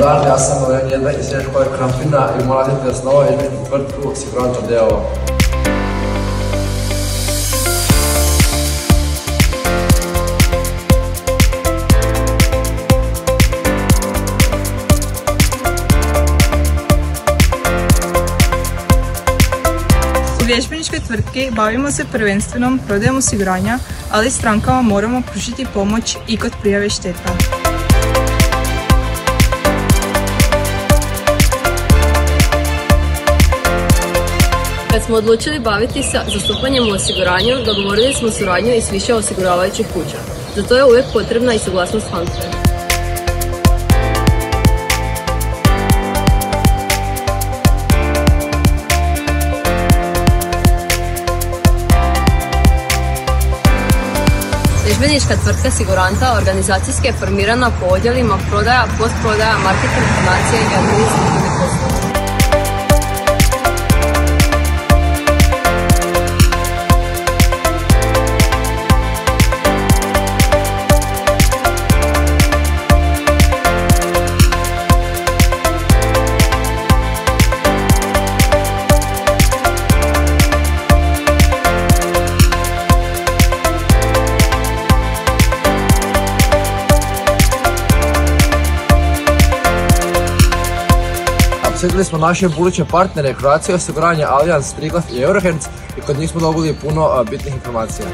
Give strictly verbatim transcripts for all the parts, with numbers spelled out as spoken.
dan, ja sam Loren Jedna iz srednje škole Krampina i moja djeta je osnovao vježbeničku tvrtku Osiguranja d.o.o. U vježbeničkoj tvrtki bavimo se prvenstveno prodajom osiguranja, ali strankama moramo pružiti pomoć i kod prijave šteta. Kad smo odlučili baviti se zastupanjem u osiguranju, dogovorili smo suradnju i s više osiguravajućih kuća. Za to je uvijek potrebna i suglasnost HANFA-e. Vježbenička tvrtka Siguranta organizacijski je formirana po odjelima prodaja, postprodaja, marketing, informacije i administrativnih poslova. Posjetili smo naše buduće partnere Croatia osiguranje, Allianz, Triglav i Eurohands i kod njih smo dobili puno bitnih informacija.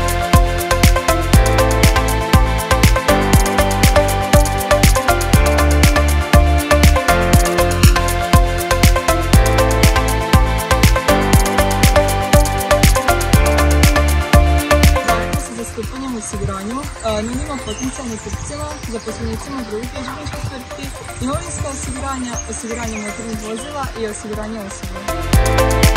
Zastupanjem u osiguranju nudimo potencijalnim kupcima, zaposlenicima drugih vježbeničkih tvrtki, imovinska osiguranja, osiguranje motornih vozila i osiguranje osoba.